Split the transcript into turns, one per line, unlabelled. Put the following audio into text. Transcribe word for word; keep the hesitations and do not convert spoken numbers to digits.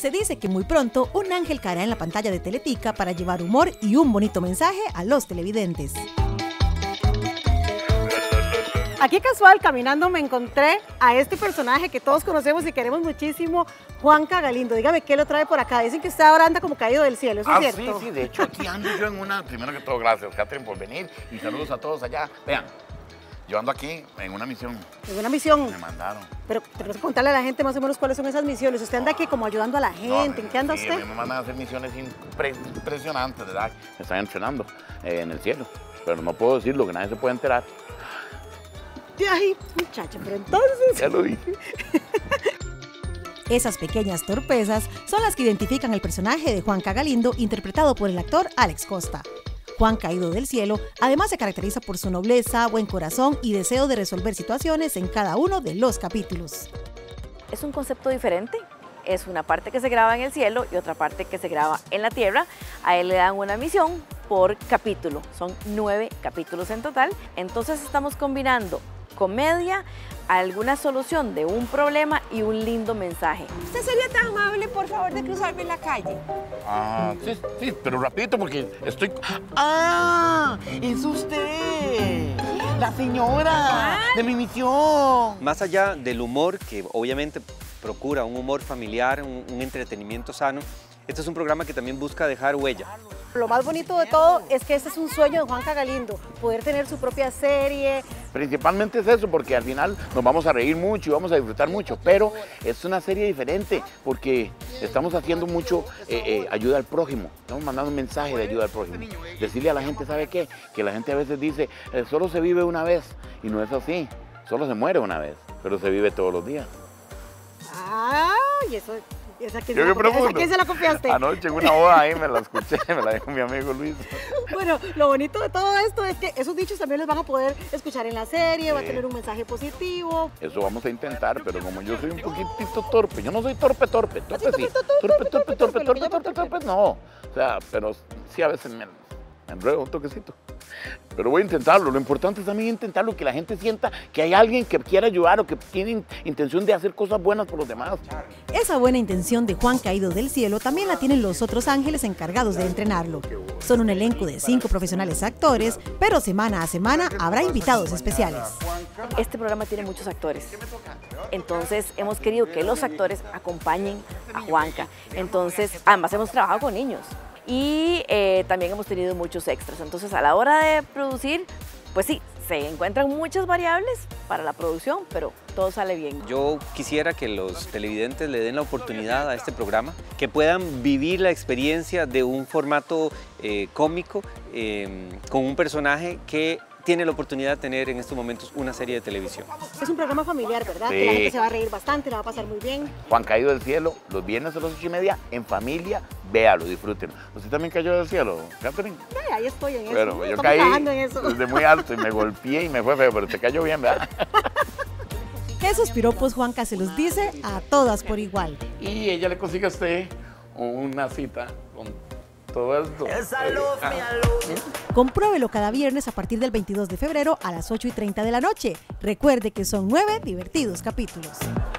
Se dice que muy pronto un ángel caerá en la pantalla de Teletica para llevar humor y un bonito mensaje a los televidentes.
Aquí casual, caminando, me encontré a este personaje que todos conocemos y queremos muchísimo, Juanca Galindo. Dígame, ¿qué lo trae por acá? Dicen que usted ahora anda como caído del cielo, ¿eso
ah,
es cierto?
Sí, sí, de hecho aquí ando yo en una... Primero que todo, gracias, Catherine, por venir y saludos a todos allá. Vean, yo ando aquí en una misión.
¿En una misión?
Me mandaron.
Pero tenemos que contarle a la gente más o menos cuáles son esas misiones. Usted anda aquí como ayudando a la gente,
No,
¿en qué anda
sí,
usted?
me mandan a hacer misiones impre impresionantes, ¿verdad? Me están entrenando eh, en el cielo, pero no puedo decirlo, que nadie se puede enterar.
Ay, muchacha, pero entonces...
Ya lo dije.
Esas pequeñas torpezas son las que identifican el personaje de Juanca Galindo, interpretado por el actor Alex Costa. Juan Caído del Cielo además se caracteriza por su nobleza, buen corazón y deseo de resolver situaciones en cada uno de los capítulos.
Es un concepto diferente, es una parte que se graba en el cielo y otra parte que se graba en la tierra. A él le dan una misión por capítulo, son nueve capítulos en total, entonces estamos combinando comedia, alguna solución de un problema y un lindo mensaje.
¿Usted sería tan amable, por favor, de cruzarme en la calle?
Ah, sí, sí, pero rapidito porque estoy... ¡Ah! ¡Es usted! ¡La señora de mi misión!
Más allá del humor, que obviamente procura un humor familiar, un, un entretenimiento sano, este es un programa que también busca dejar huella.
Lo más bonito de todo es que este es un sueño de Juanca Galindo, poder tener su propia serie.
Principalmente es eso, porque al final nos vamos a reír mucho y vamos a disfrutar mucho, pero es una serie diferente porque estamos haciendo mucho eh, eh, ayuda al prójimo, estamos mandando un mensaje de ayuda al prójimo. Decirle a la gente, ¿sabe qué? Que la gente a veces dice, eh, solo se vive una vez, y no es así, solo se muere una vez, pero se vive todos los días.
Ah, y eso... ¿Esa quién,
Yo
se,
qué
la, ¿esa
quién
se la copiaste?
Anoche en una boda ahí me la escuché, me la dijo mi amigo Luis.
Bueno, lo bonito de todo esto es que esos dichos también los van a poder escuchar en la serie, sí. Va a tener un mensaje positivo.
Eso vamos a intentar, pero como yo soy un poquitito torpe, yo no soy torpe, torpe, torpe sí, torpe, torpe, torpe, torpe, torpe, torpe, no. O sea, pero sí a veces me enredo un toquecito. Pero voy a intentarlo, lo importante es también intentarlo, que la gente sienta que hay alguien que quiere ayudar o que tiene intención de hacer cosas buenas por los demás.
Esa buena intención de Juan Caído del Cielo también la tienen los otros ángeles encargados de entrenarlo. Son un elenco de cinco profesionales actores, pero semana a semana habrá invitados especiales.
Este programa tiene muchos actores, entonces hemos querido que los actores acompañen a Juanca. Entonces, además hemos trabajado con niños. Y eh, también hemos tenido muchos extras, entonces a la hora de producir, pues sí, se encuentran muchas variables para la producción, pero todo sale bien.
Yo quisiera que los televidentes le den la oportunidad a este programa, que puedan vivir la experiencia de un formato eh, cómico, eh, con un personaje que tiene la oportunidad de tener en estos momentos una serie de televisión.
Es un programa familiar, ¿verdad?
Sí.
Que la gente se va a reír bastante, la va a pasar muy bien.
Juan Caído del Cielo, los viernes a las ocho y media, en familia, véalo, disfrútenlo. ¿Usted también cayó del cielo, Catherine?
Ay, ahí estoy en eso.
Bueno, yo
Estamos
caí
trabajando en eso.
desde muy alto y me golpeé y me fue feo, pero te cayó bien, ¿verdad?
Esos piropos Juanca se los dice a todas por igual.
Y ella le consigue a usted una cita con todo esto.
Compruébelo cada viernes a partir del veintidós de febrero a las ocho y treinta de la noche. Recuerde que son nueve divertidos capítulos.